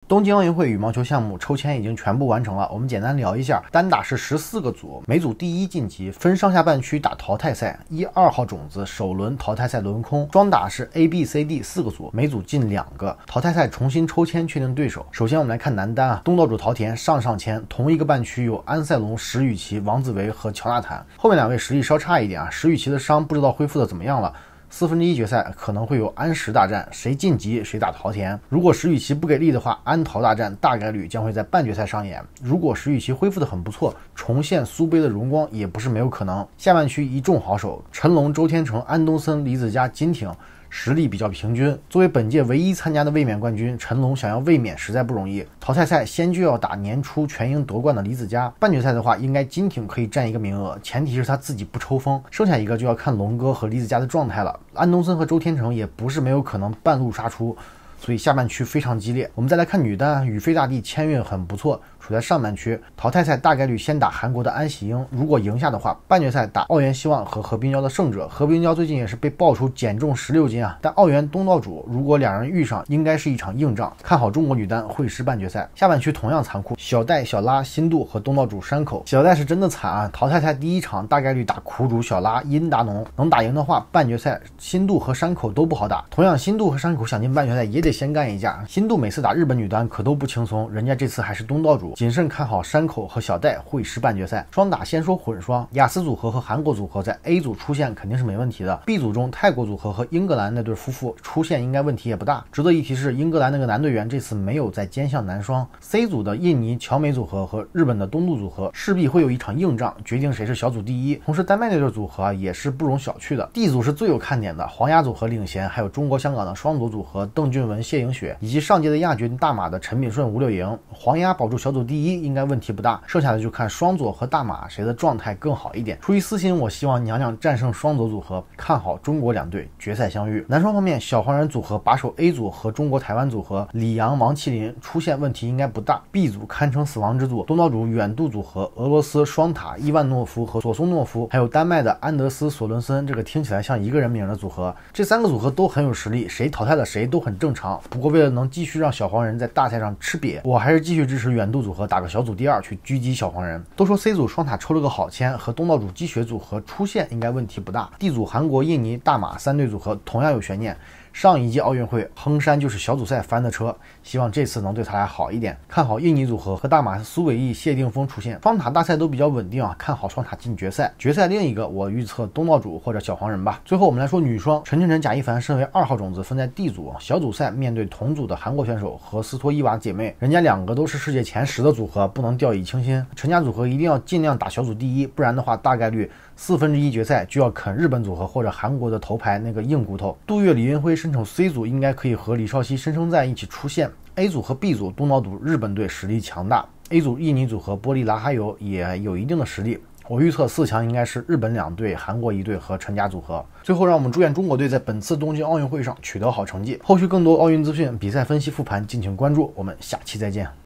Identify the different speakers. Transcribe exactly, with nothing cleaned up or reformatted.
Speaker 1: 东京奥运会羽毛球项目抽签已经全部完成了，我们简单聊一下。单打是十四个组，每组第一晋级，分上下半区打淘汰赛，一二号种子首轮淘汰赛轮空。双打是 A、B、C、D 四个组，每组进两个，淘汰赛重新抽签确定对手。首先我们来看男单啊，东道主桃田上上签，同一个半区有安塞龙、石宇奇、王子维和乔纳坦，后面两位实力稍差一点啊，石宇奇的伤不知道恢复的怎么样了。四分之一决赛可能会有安石大战，谁晋级谁打桃田。如果石宇奇不给力的话，安桃大战大概率将会在半决赛上演。如果石宇奇恢复的很不错，重现苏杯的荣光也不是没有可能。下半区一众好手，陈龙、周天成、安东森、李子嘉、金挺实力比较平均。作为本届唯一参加的卫冕冠军，陈龙想要卫冕实在不容易。淘汰赛先就要打年初全英夺冠的李子嘉，半决赛的话应该金挺可以占一个名额，前提是他自己不抽风，剩下一个就要看龙哥和李子嘉的状态了。安东森和周天成也不是没有可能半路杀出，所以下半区非常激烈。我们再来看女单，宇飞大帝签运很不错，处在上半区。淘汰赛大概率先打韩国的安喜英，如果赢下的话，半决赛打奥原希望和何冰娇的胜者。何冰娇最近也是被爆出减重十六斤啊，但奥原东道主，如果两人遇上，应该是一场硬仗。看好中国女单会师半决赛。下半区同样残酷，小戴、小拉、新度和东道主山口。小戴是真的惨啊，淘汰赛第一场大概率打苦主小拉殷达农，能打赢的话，半决赛新度和山口都不好打。同样，新度和山口想进半决赛也得先干一架。新度每次打日本女单可都不轻松，人家这次还是东道主。谨慎看好山口和小戴会师半决赛。双打先说混双，雅思组合和韩国组合在 A 组出现肯定是没问题的。B 组中泰国组合和英格兰那对夫妇出现应该问题也不大。值得一提是，英格兰那个男队员这次没有在兼项男双。C 组的印尼乔美组合和日本的东渡组合势必会有一场硬仗，决定谁是小组第一。同时丹麦那对组合啊也是不容小觑的。D 组是最有看点的，黄雅组合领衔，还有中国香港的双组组合邓俊文、谢颖雪，以及上届的亚军大马的陈炳顺、吴柳莹。黄雅保住小组第一应该问题不大，剩下的就看双左和大马谁的状态更好一点。出于私心，我希望娘娘战胜双左组合，看好中国两队决赛相遇。男双方面，小黄人组合把守 A 组和中国台湾组合李阳、王麒麟出现问题应该不大。B 组堪称死亡之组，东道主远渡组合俄罗斯双塔伊万诺夫和索松诺夫，还有丹麦的安德斯索伦森，这个听起来像一个人名的组合。这三个组合都很有实力，谁淘汰了谁都很正常。不过为了能继续让小黄人在大赛上吃瘪，我还是继续支持远渡组合打个小组第二去狙击小黄人。都说 C 组双塔抽了个好签，和东道主积雪组合出现应该问题不大。D 组韩国、印尼、大马三队组合同样有悬念。上一届奥运会亨山就是小组赛翻的车，希望这次能对他俩好一点。看好印尼组合和大马苏伟毅、谢定峰出现。双塔大赛都比较稳定啊，看好双塔进决赛。决赛另一个我预测东道主或者小黄人吧。最后我们来说女双，陈清晨、贾一凡身为二号种子分在 D 组，小组赛面对同组的韩国选手和斯托伊娃姐妹，人家两个都是世界前十的组合，不能掉以轻心。陈家组合一定要尽量打小组第一，不然的话大概率四分之一决赛就要啃日本组合或者韩国的头牌那个硬骨头。杜月、李云辉身处 C 组，应该可以和李少熙、申生在一起出现。A 组和 B 组东道主日本队实力强大， A 组印尼组合波利拉哈尤也有一定的实力。我预测四强应该是日本两队、韩国一队和陈家组合。最后让我们祝愿中国队在本次东京奥运会上取得好成绩。后续更多奥运资讯、比赛分析复盘，敬请关注。我们下期再见。